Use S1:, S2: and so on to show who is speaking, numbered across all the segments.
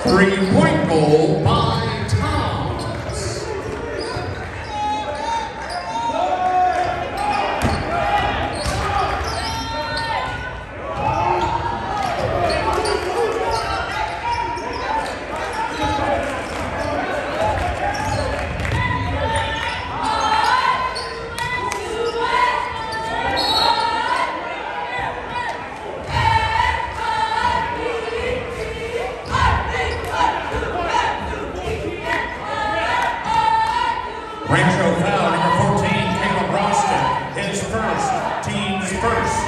S1: Three-point goal by Toms. Rancho foul, number 14, Caleb Roston, his first, team's first.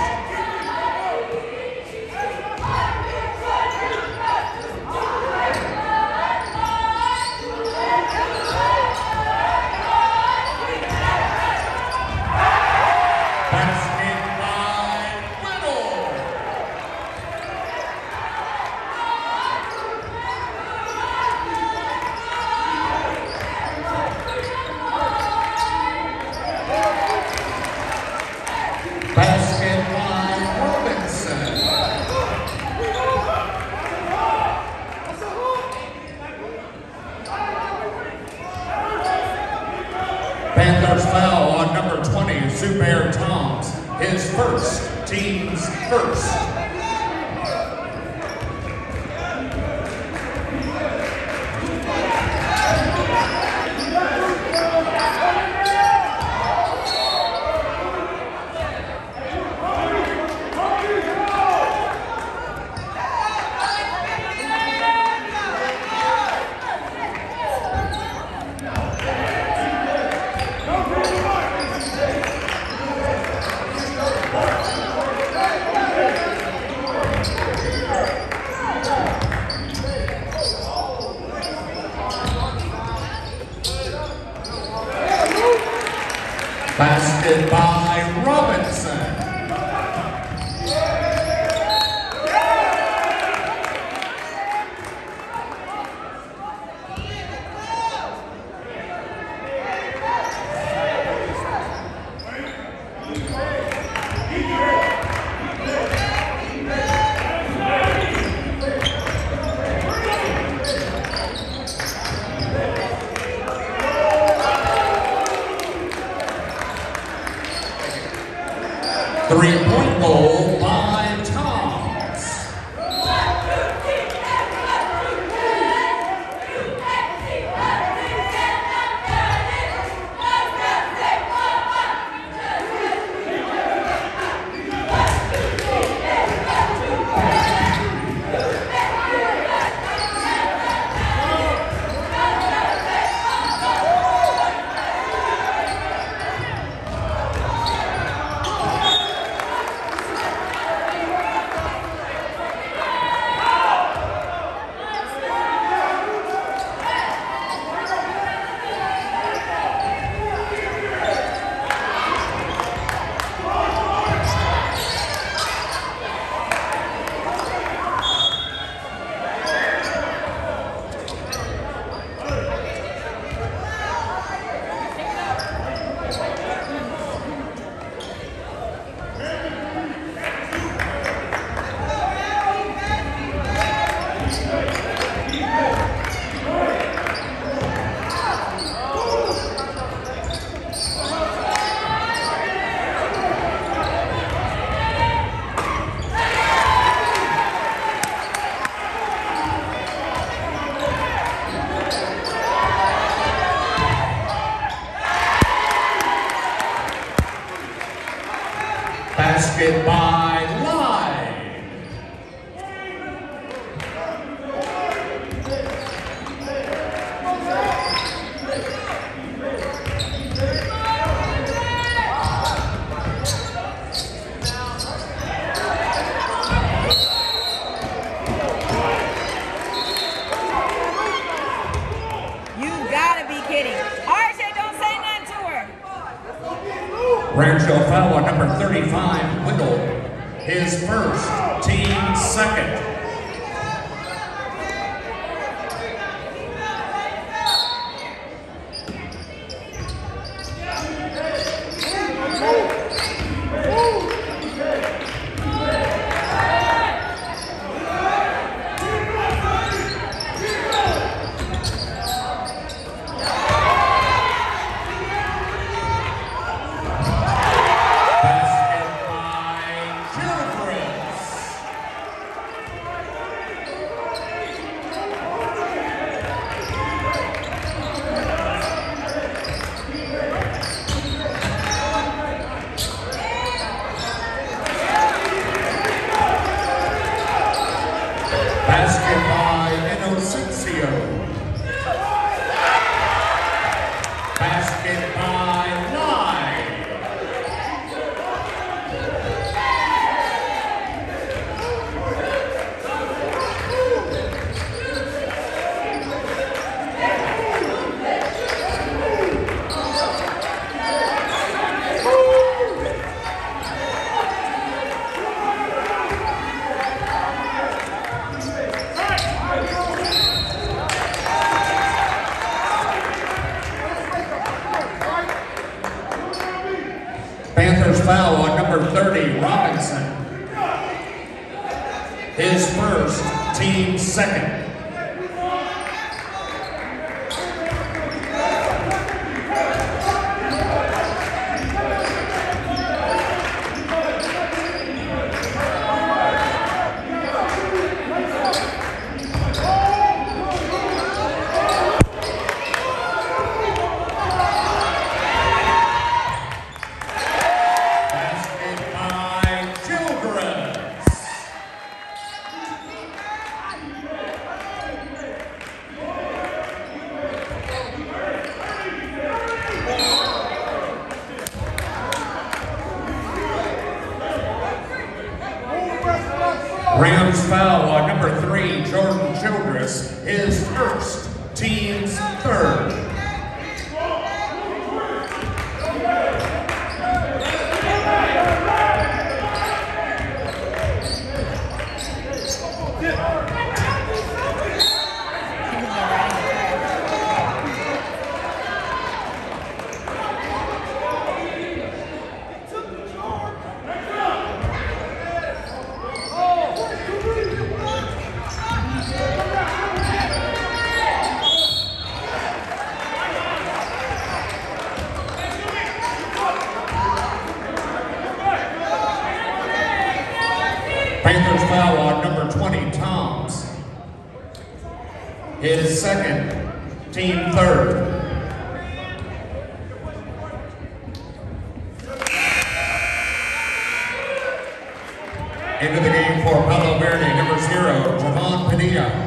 S1: Basket by Whittle. Basket by Robinson. Panthers foul on number 20, Zubair Toms, his first, team's first. Basket by Robinson. Three-point goal by Toms. Basket by Line.
S2: You gotta be kidding. RJ, don't say nothing to her.
S1: Rancho foul on number 35, Whittle, his first, team second. 30, Robinson. His first, team second. Rams foul on number 3, Jordan Childress, his first, team's third. Panthers foul on number 20, Toms. His second, team third. Into the game for Palo Verde, number 0, Javon Padilla.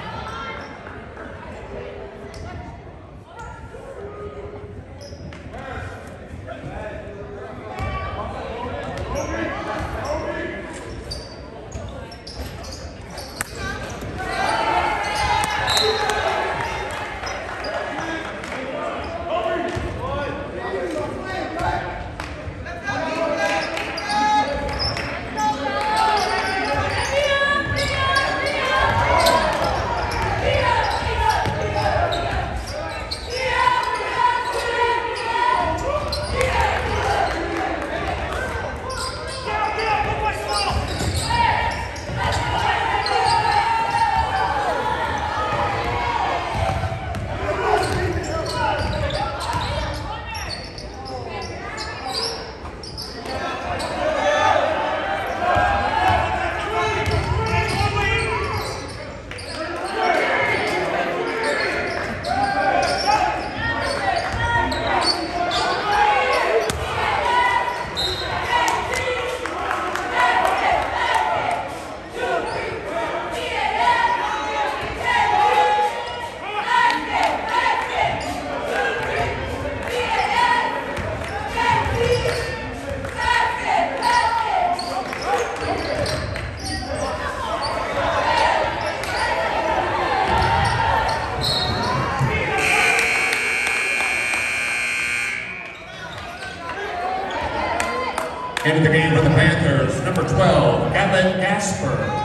S1: Into the game for the Panthers, number 12, Evan Gasper.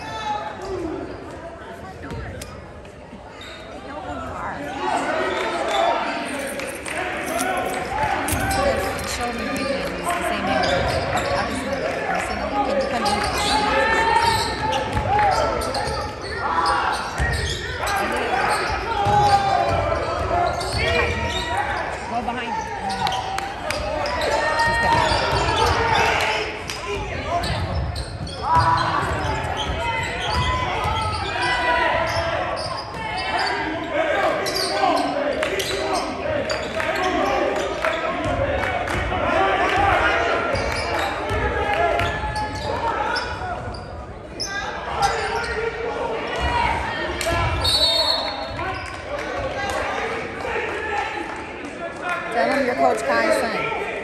S2: Tell him you're Coach Kai's son.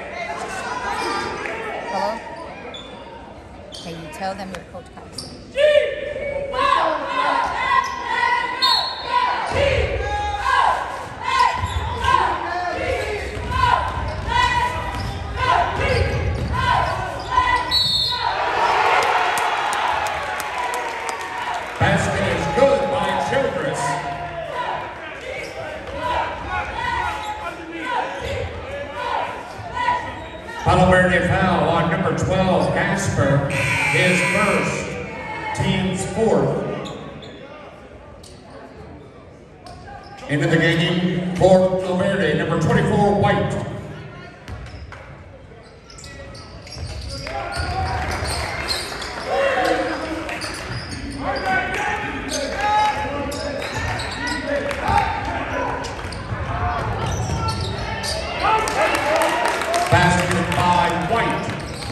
S2: Hello? Can you tell them you're Coach Kai's son?
S1: Basket is good by Childress. Palo Verde foul on number number 12, Casper, his first, team's fourth. Into the game for Palo Verde, number 24, White. Basket by White.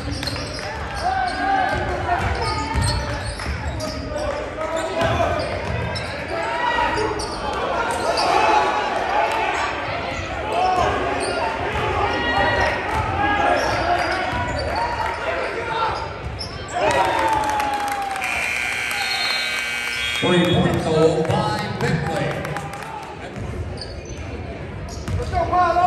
S1: 3-point goal by Bentley.
S3: Let's go, Paulo!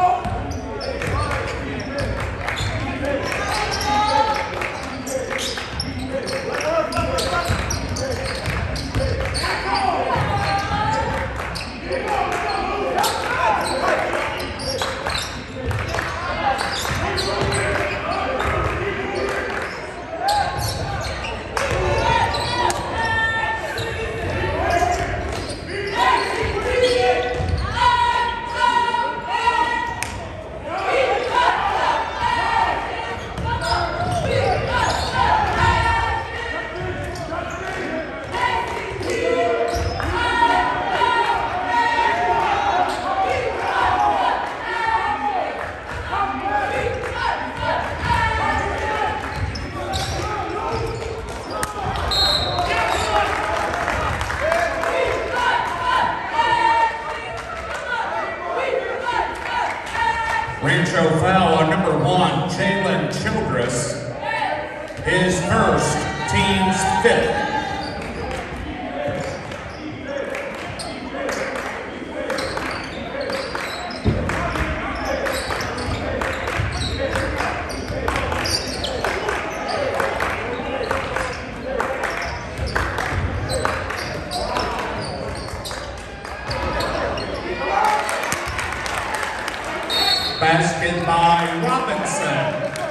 S1: Rancho foul on number 1, Jalen Childress, his first, team's fifth. Basket by Robinson.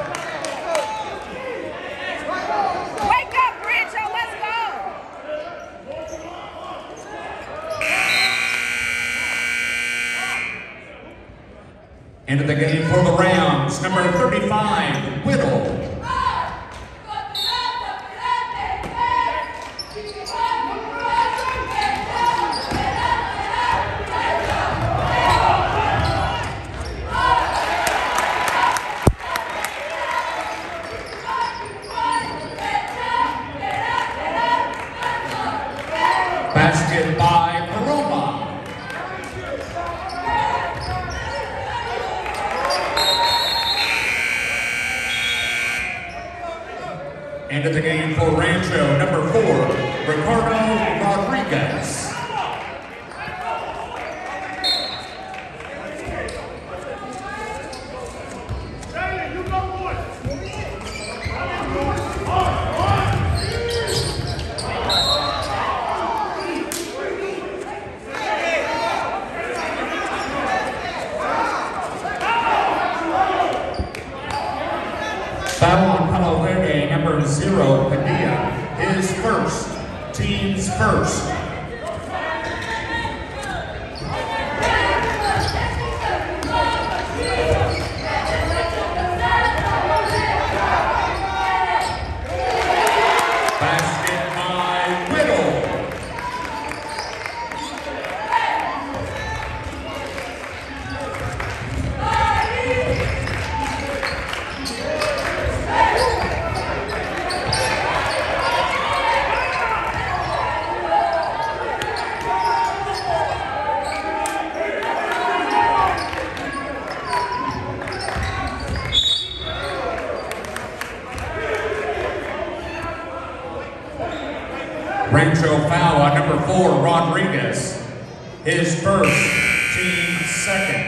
S2: Wake up, Rancho, let's go.
S1: Into the game for the Rams, number 35, Whittle. Basket by Paroma. Into the game for Rancho, number 4, Ricardo Rodriguez. Foul on Palo Verde, number 0, Padilla, his first, team's first. Basket by Whittle. Rancho foul on number 4, Rodriguez, his first, team second.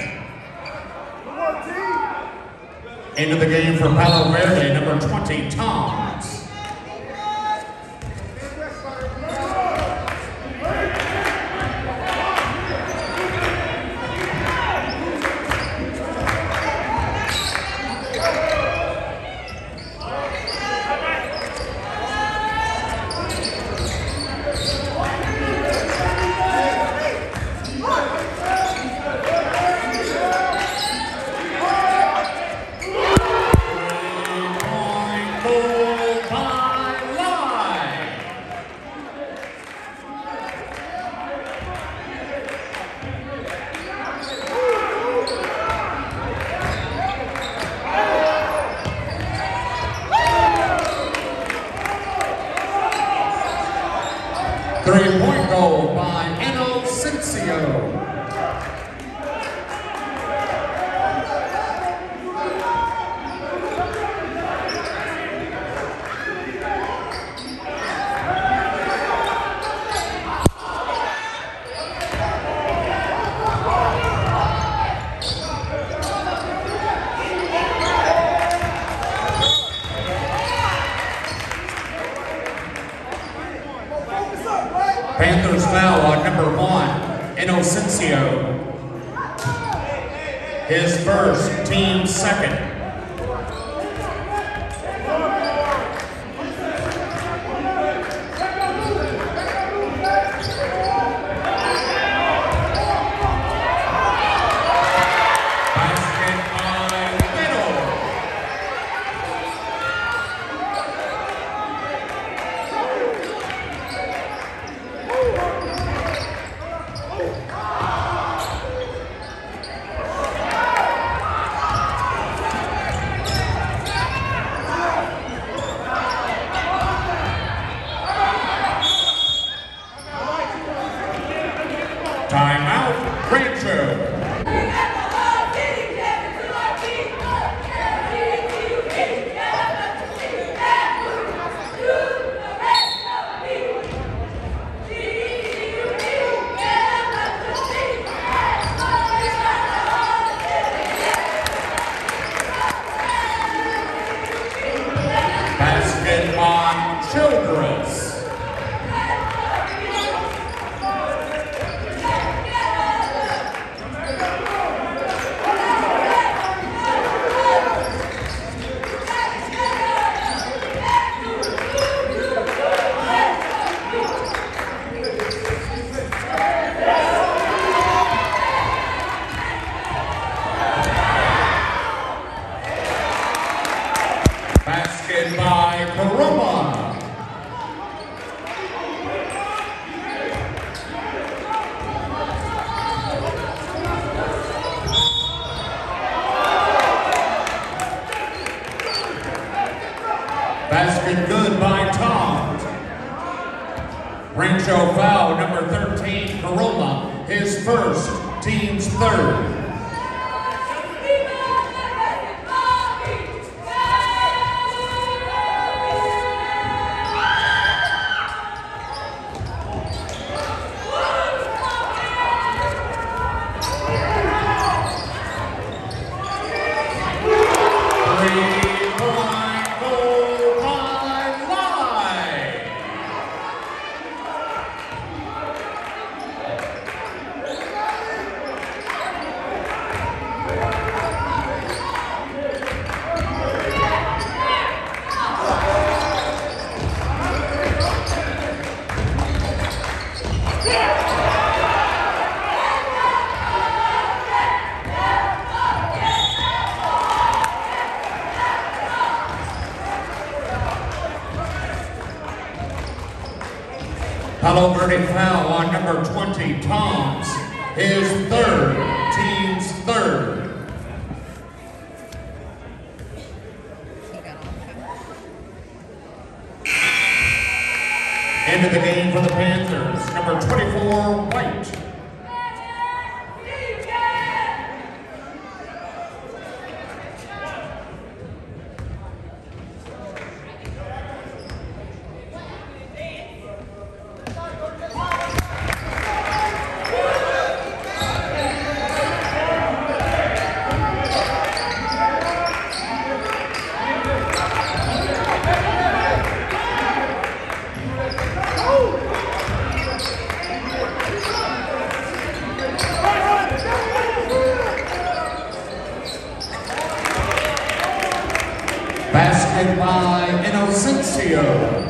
S1: Into the game for Palo Verde, number 20, Toms. Three-point goal by Inocencio. Panthers foul on number 1, Inocencio. His first, team second. Timeout, Rancho. Basket on Childress. Basket by Karuma. Basket good by Tom. Rancho foul number 13, Karuma. His first, team's third. Palo Verde foul on number 20, Toms. His third, team's third. End of the game for the Panthers, number 24, White. Basket by Inocencio.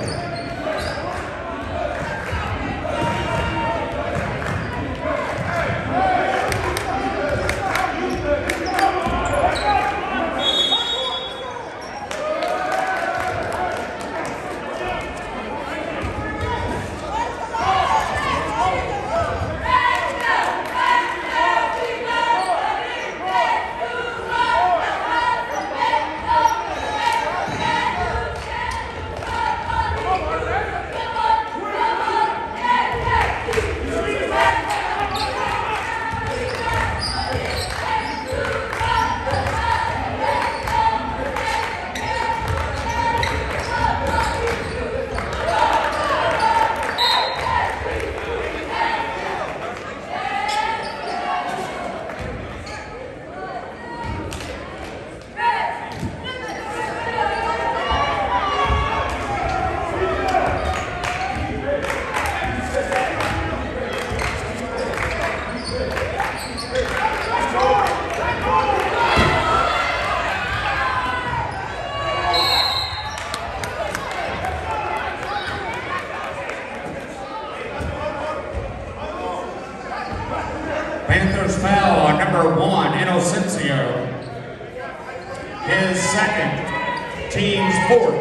S1: Panthers foul on number 1, Inocencio. His second, team's fourth.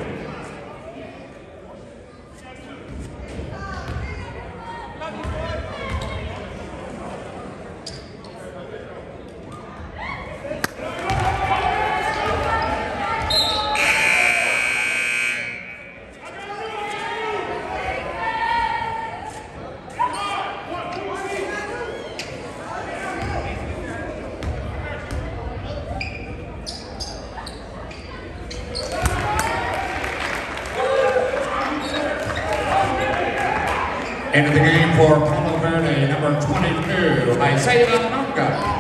S1: Into the game for Palo Verde, number 22, Isaiah Nunga.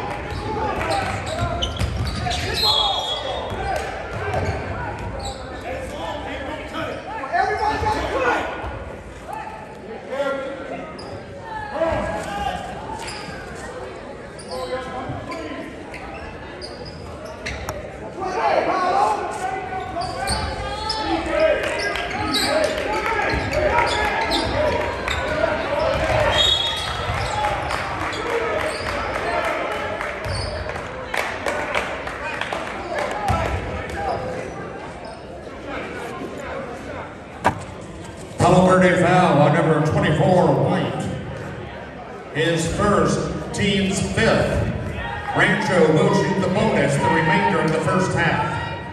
S1: Palo Verde foul on number 24, White. His first, team's fifth. Rancho will shoot the bonus the remainder of the first half.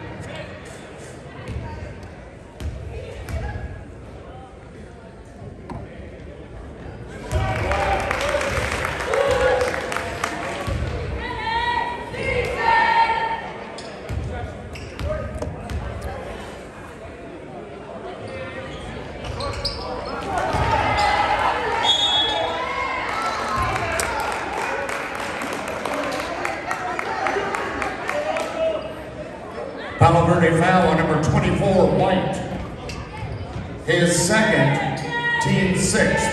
S1: Palo Verde foul on number 24, White. His second, team sixth.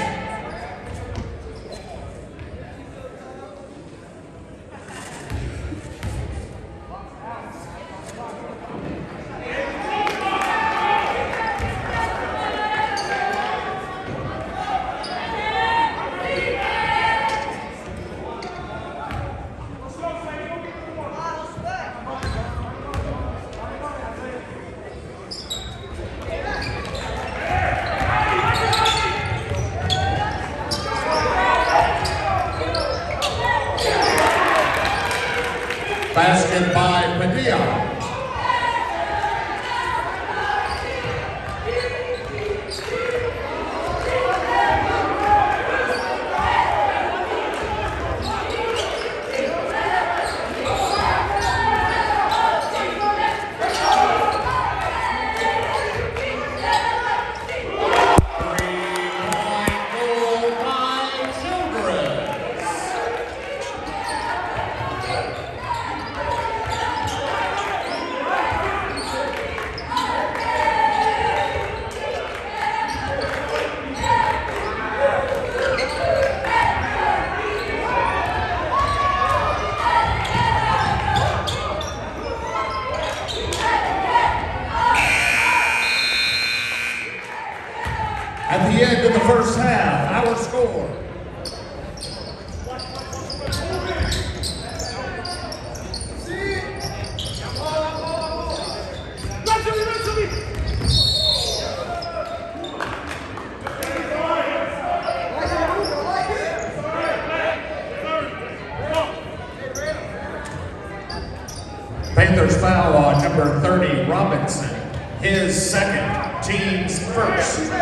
S1: Basket by Padilla. At the end of the first half, our score. Panthers foul on number 30, Robinson. His second, team's first.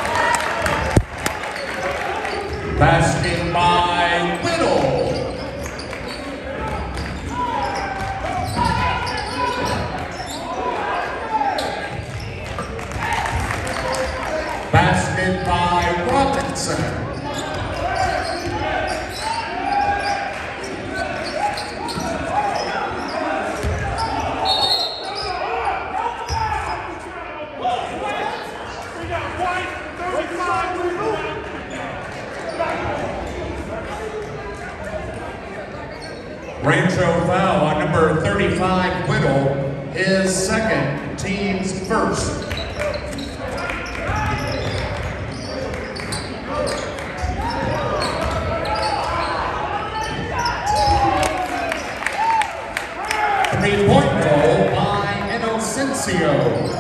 S1: Basket by Whittle. Basket by Robinson. Rancho foul on number 35, Whittle, is second, team's first. Three-point goal by Inocencio.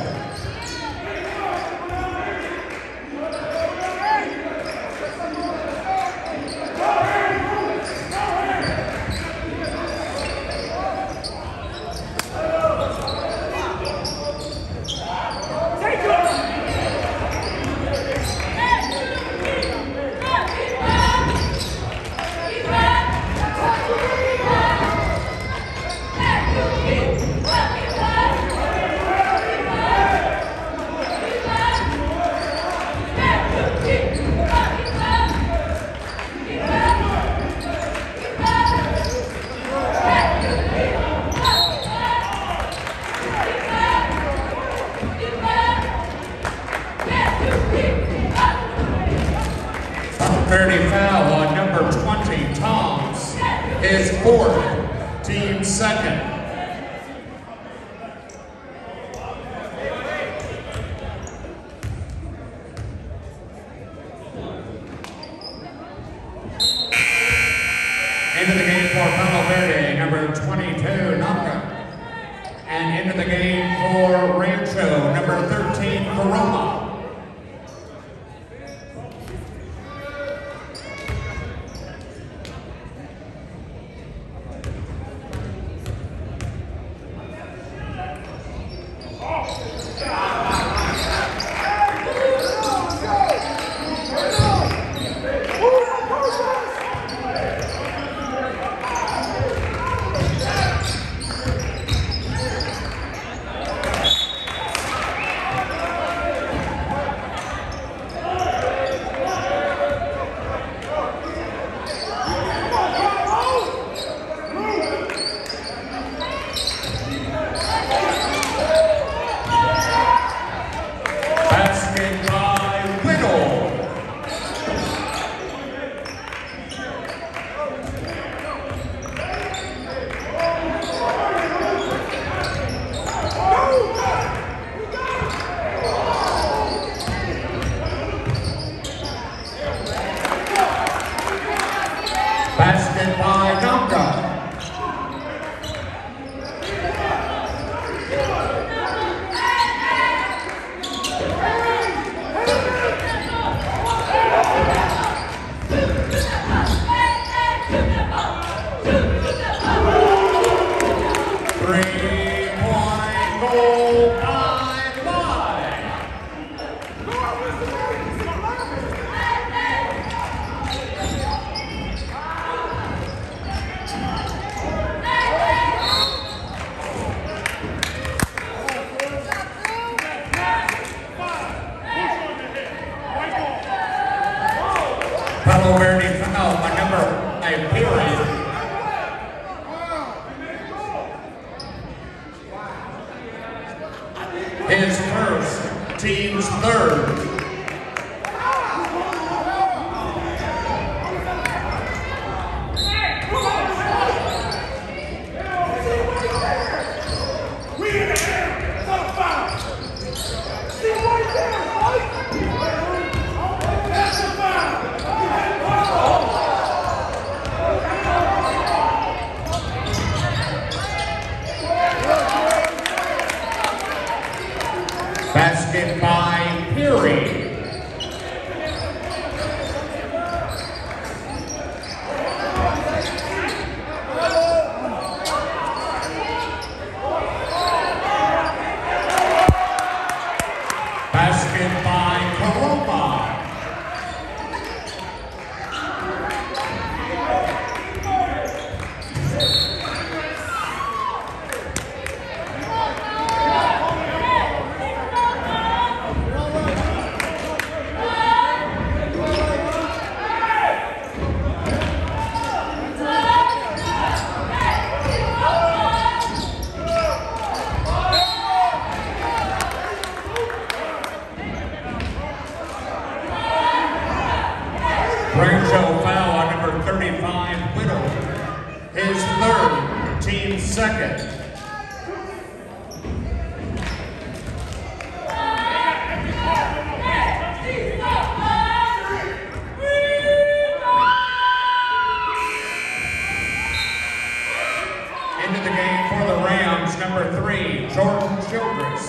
S1: Penalty foul on number 20, Toms, is fourth, team second. Into the game for Palo Verde, number 22, Naka. And into the game for Rancho, number 13, Corona. Basket by Naka. Three-point goal by Lai. Palo Verde foul by number 5, Perry. His first, team's third. Basket by Perry. Basket by Coroma. Rancho foul on number 35, Whittle. His third, team second. Into the game for the Rams, number 3, Jordan Childress.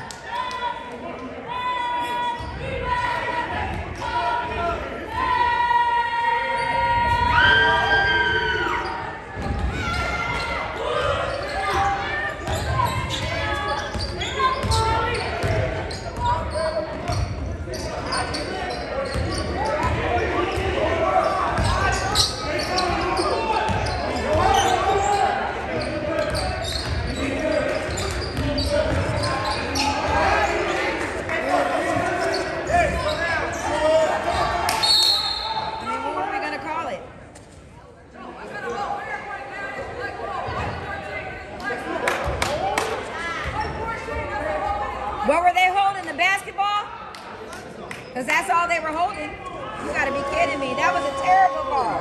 S2: What were they holding, the basketball? Because that's all they were holding. You gotta be kidding me. That was a terrible ball.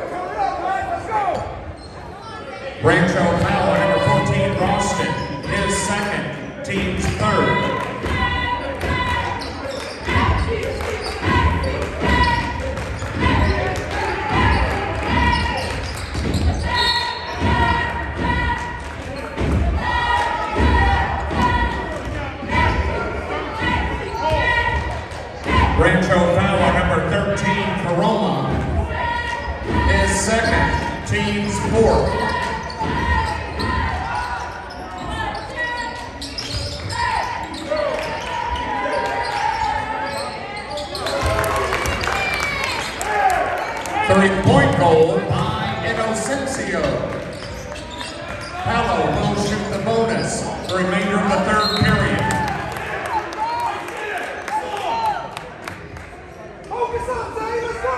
S1: Rancho foul on number 14, Ralston. His second, team's third. Rancho foul on number 13, Coroma. His second, team's fourth. Three-point goal by Inocencio. Palo will shoot the bonus the remainder of the third period.
S3: Focus up, Zay, let's go!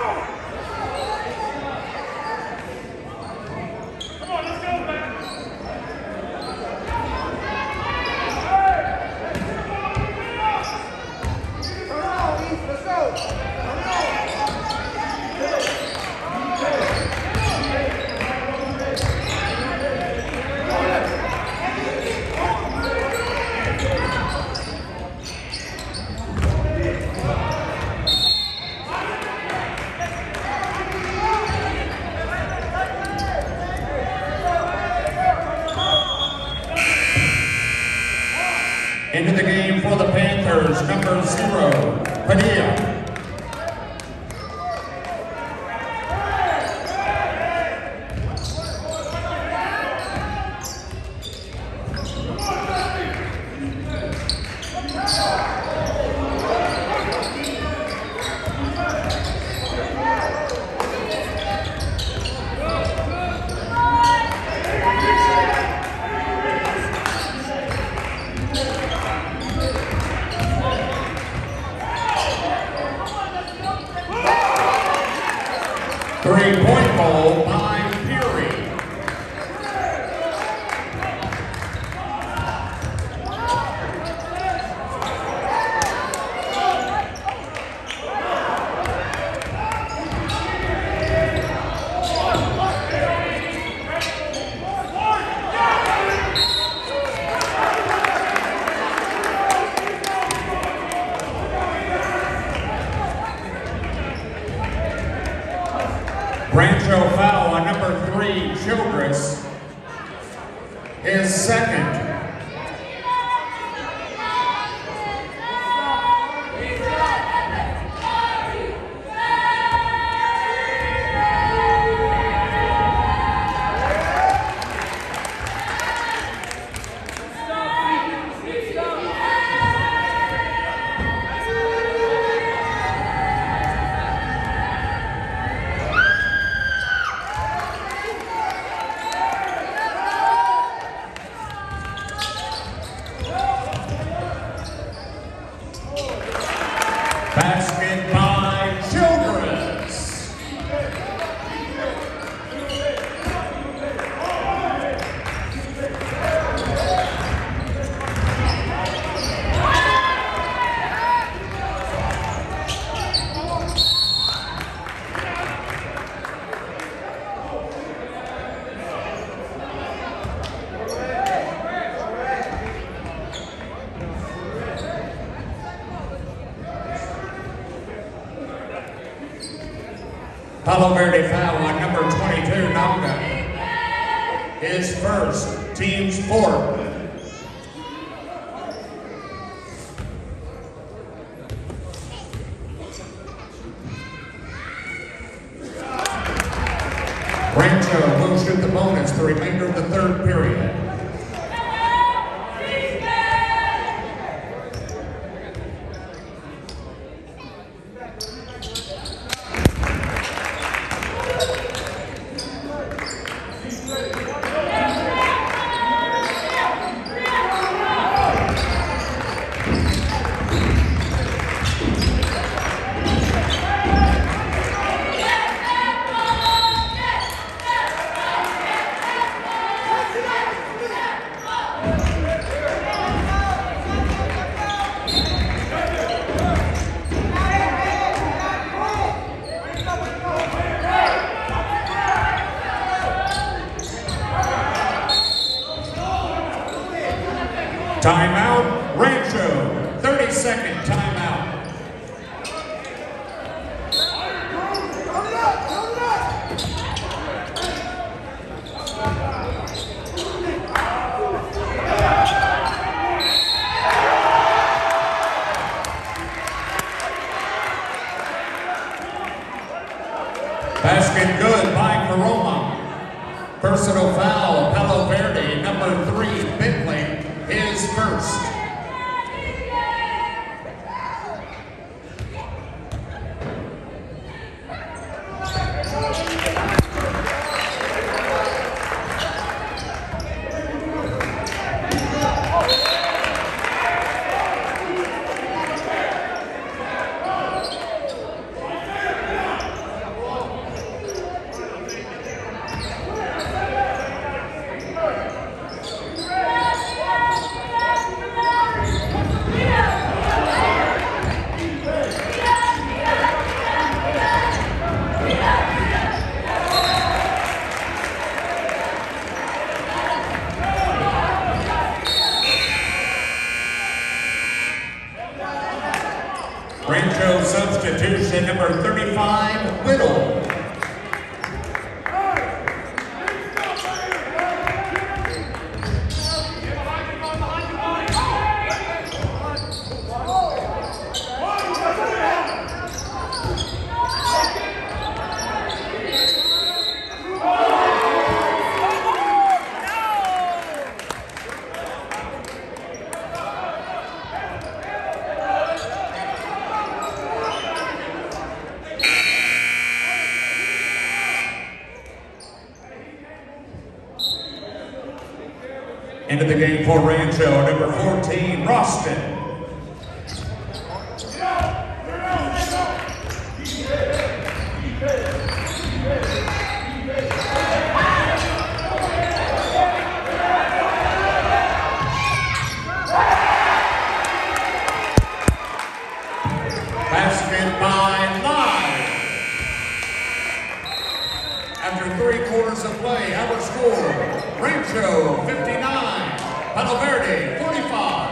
S3: Come on, let's go, man! Turn around, East, let's go! Turn around!
S1: Into the game for the Panthers, number 0, Padilla. Three-point goal by Fury. Rancho foul on number 3, Childress. His second. Basket by Childress. Palo Verde foul on number 22, Nanga. His first, team's fourth. Rancho will shoot the bonus the remainder of the third period. Timeout, Rancho. 30-second timeout. Basket good by Caroma. Personal foul, Palo Verde, number 3, Bentley. His first. Rancho substitution number 35, Whittle. Into the game for Rancho, number 14, Roston. Basket by Live. After 3 quarters of play, our score, Rancho 59, Palo Verde 45.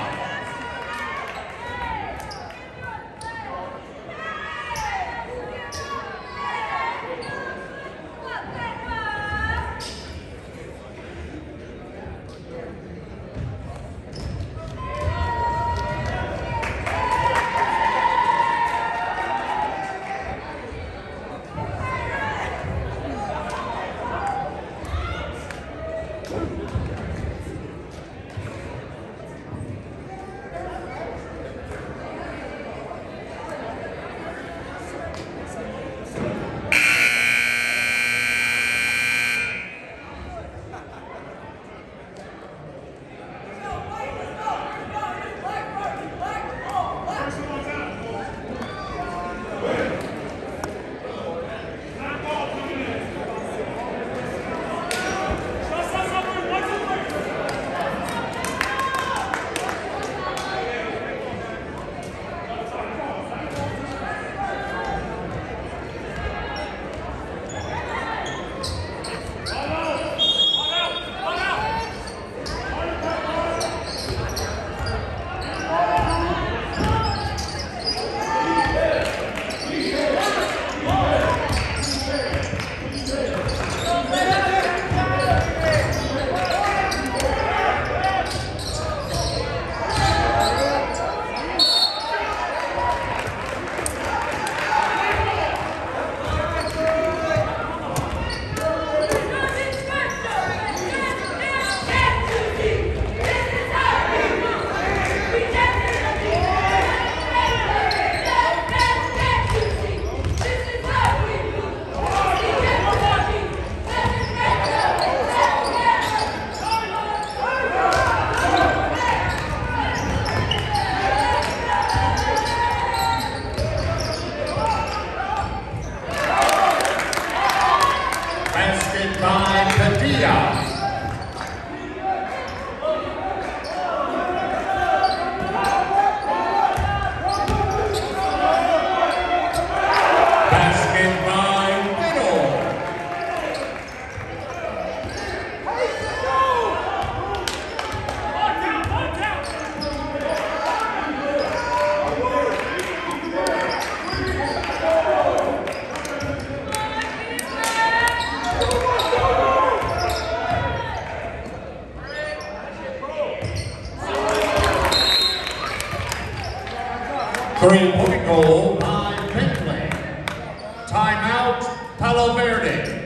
S1: Palo Verde.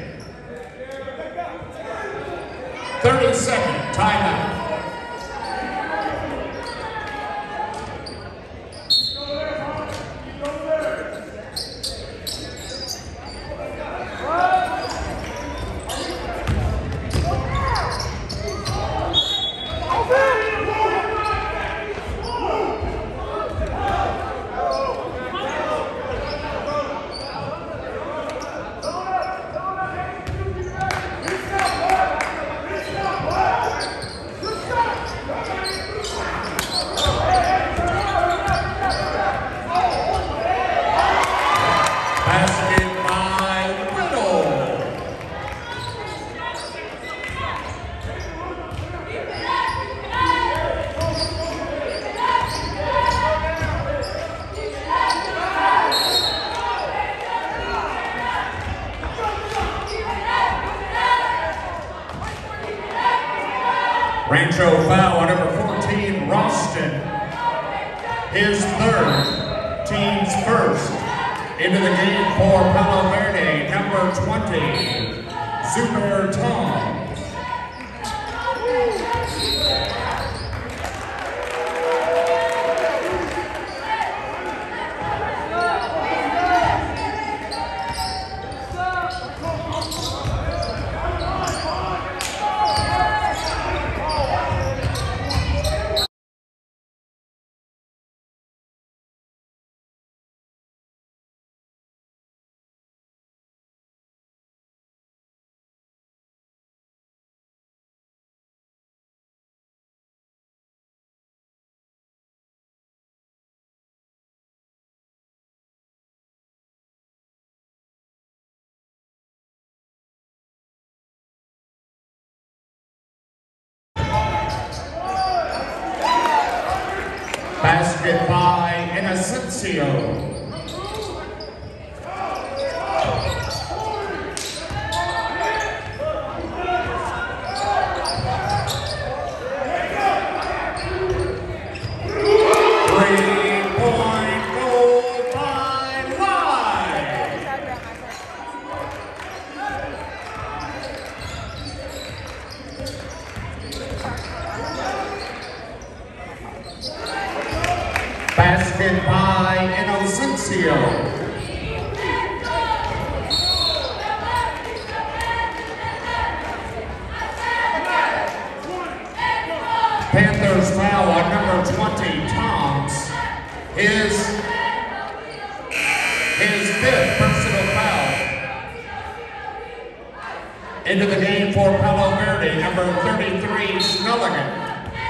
S1: 30-second timeout. Rancho foul on number 14, Roston. His third, team's first. Into the game for Palo Verde, number 20, Zubair Tom. Basket by Inocencio. Basket by Inocencio. Panthers foul on number 20, Toms. His fifth personal foul. Into the game for Palo Verde, number 33, Snelligan.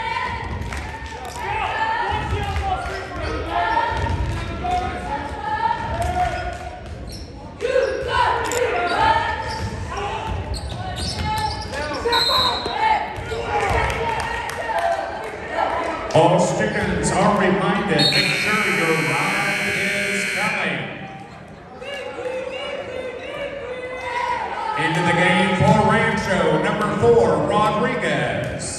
S1: All students are reminded, make sure your ride is coming. Into the game for Rancho, number 4, Rodriguez.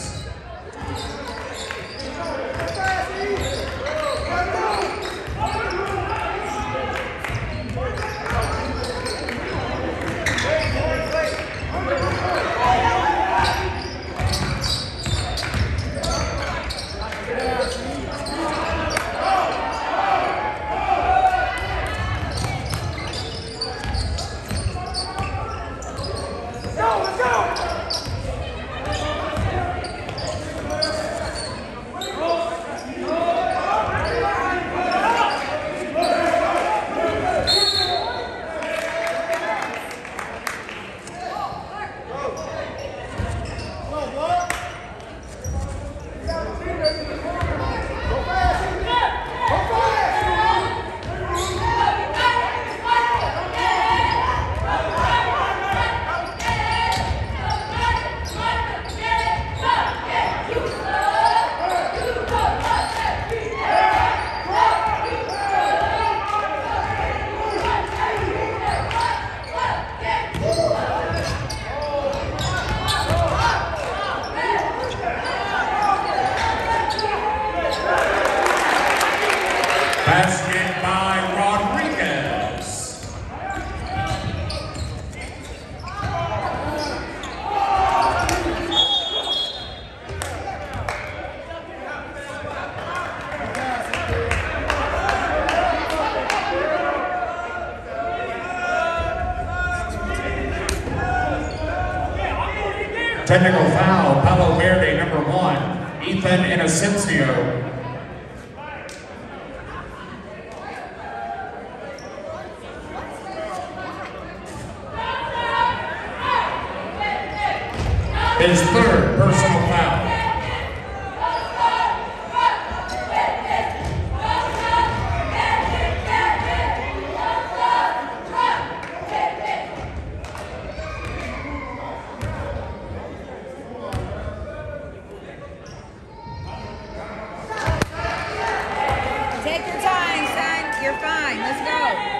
S1: Technical foul, Palo Verde, number 1, Ethan Inocencio. His third personal foul.
S2: Take your time, son. You're fine. Let's go.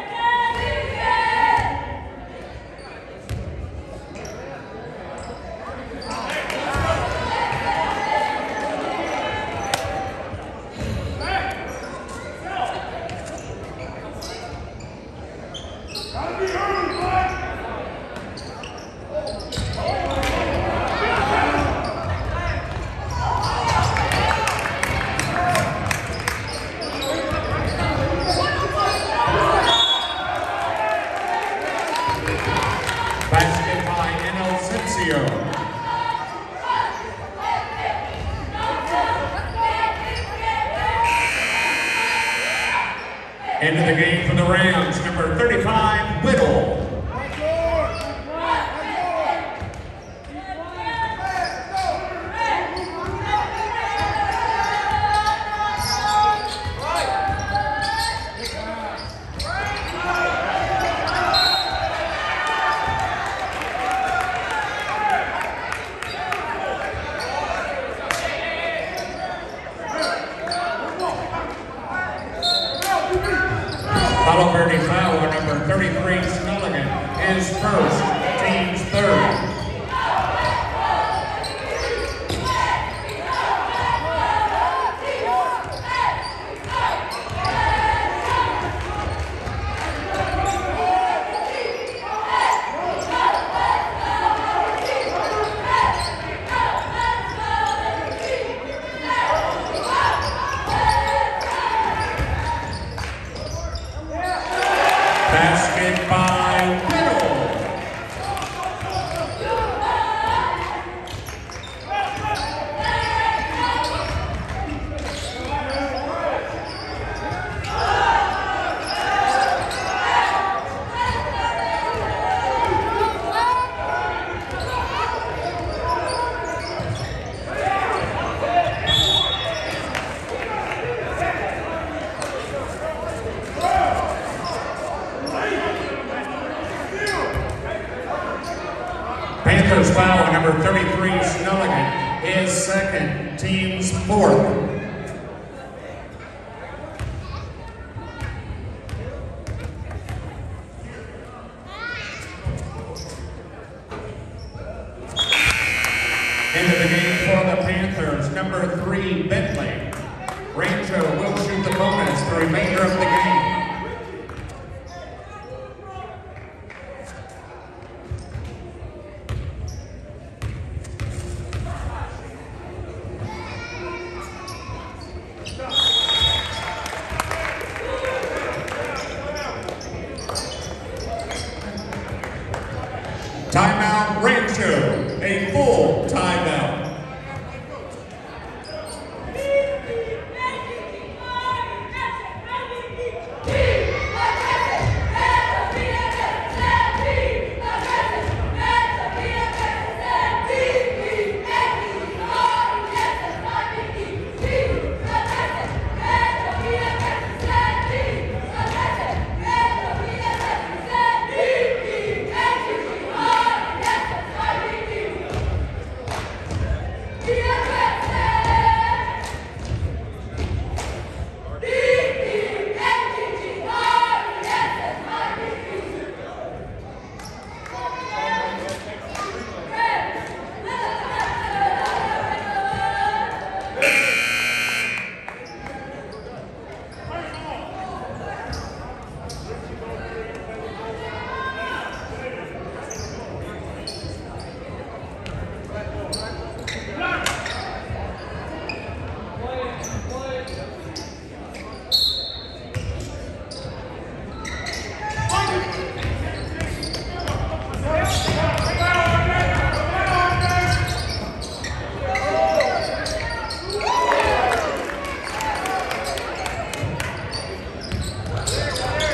S1: Basket by Inocencio. Into the game for the Rams, number 35, Whittle. Palo Verde foul on number 33, Sculligan, his first, team's third. Basket by Whittle. Panthers foul on number 33, Sculligan, his second, team's fourth. Into the game for the Panthers, number 3, Bentley. Rancho will shoot the bonus the remainder of the game. Timeout, Rancho, a full timeout.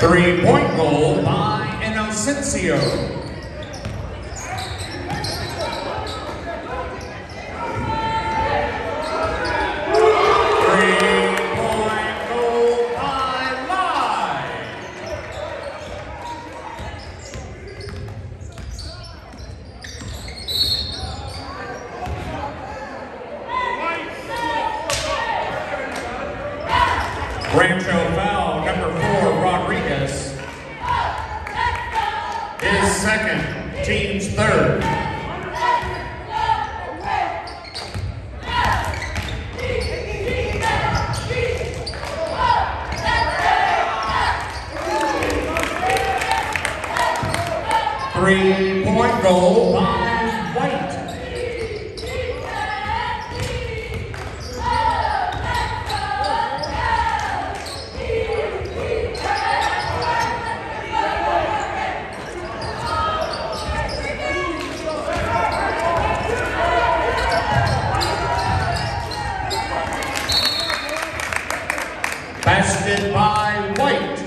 S1: 3-point goal by Inocencio. 3-point goal by Lai. Rancho foul, number 4, Rodriguez. His second, team's third. Three-point goal by White. Basket by White.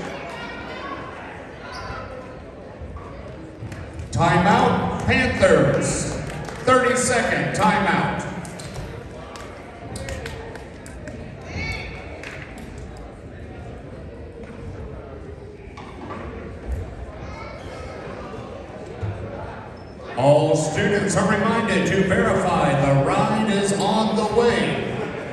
S1: Timeout, Panthers. 30-second timeout. All students are reminded to verify the ride is on the way.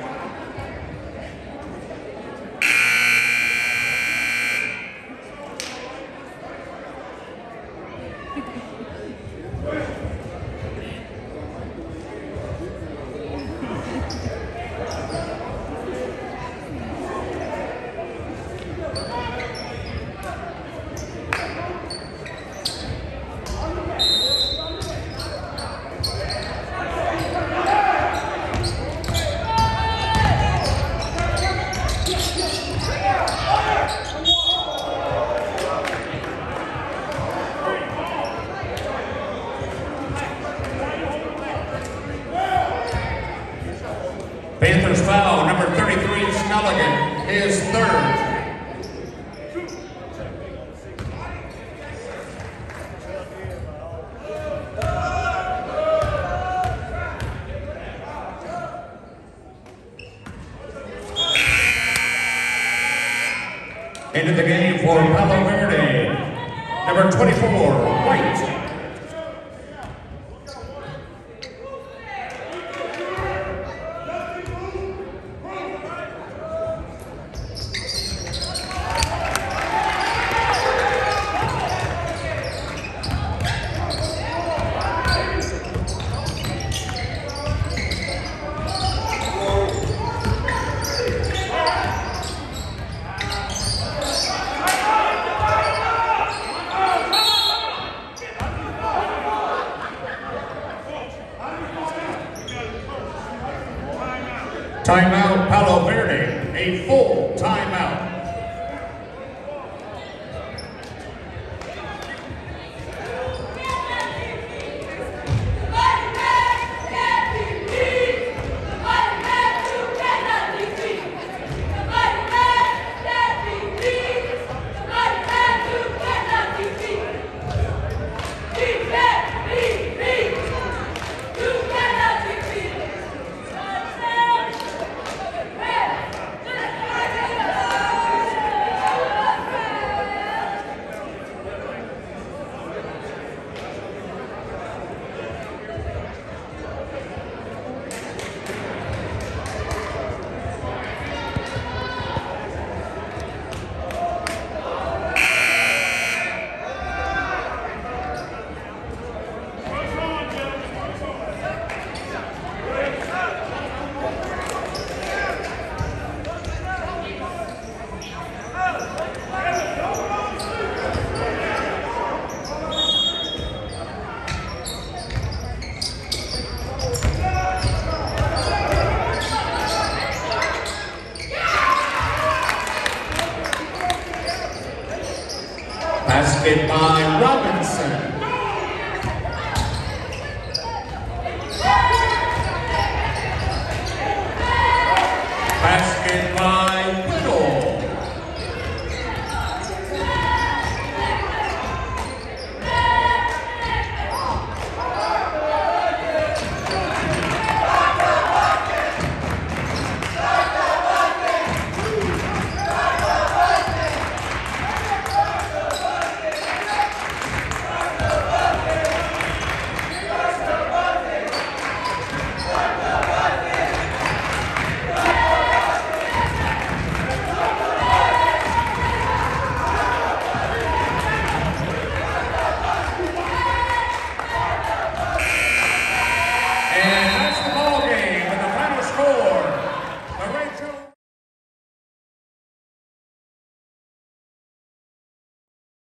S1: Panthers foul, number 33, Snelligan, his third. Into the game for Palo Verde, number 24, White. Timeout, Palo Verde, a full timeout. Basket by Robinson. Basket